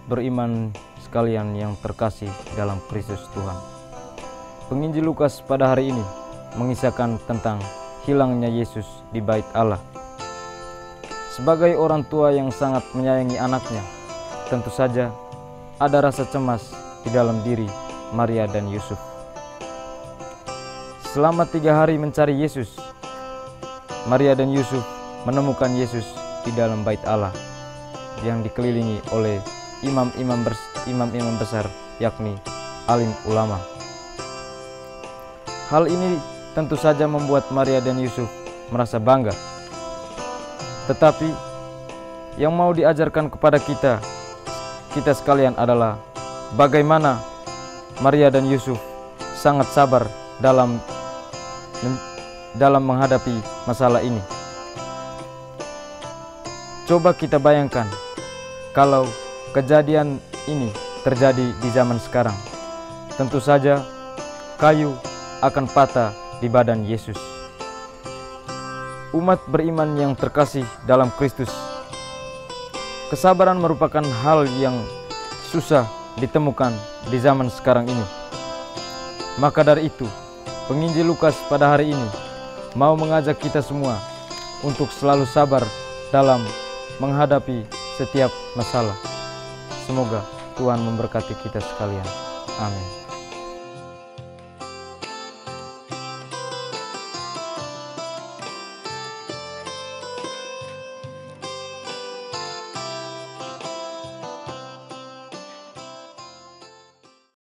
beriman sekalian yang terkasih dalam Kristus Tuhan. Penginjil Lukas pada hari ini mengisahkan tentang hilangnya Yesus di bait Allah. Sebagai orang tua yang sangat menyayangi anaknya, tentu saja ada rasa cemas di dalam diri Maria dan Yusuf. Selama 3 hari mencari Yesus, Maria dan Yusuf menemukan Yesus di dalam bait Allah yang dikelilingi oleh imam-imam besar, yakni alim ulama. Hal ini tentu saja membuat Maria dan Yusuf merasa bangga. Tetapi yang mau diajarkan kepada kita sekalian adalah bagaimana Maria dan Yusuf sangat sabar dalam menghadapi masalah ini. Coba kita bayangkan kalau kejadian ini terjadi di zaman sekarang. Tentu saja kayu akan patah di badan Yesus. Umat beriman yang terkasih dalam Kristus, kesabaran merupakan hal yang susah ditemukan di zaman sekarang ini. Maka dari itu, penginjil Lukas pada hari ini mau mengajak kita semua untuk selalu sabar dalam menghadapi setiap masalah. Semoga Tuhan memberkati kita sekalian. Amin.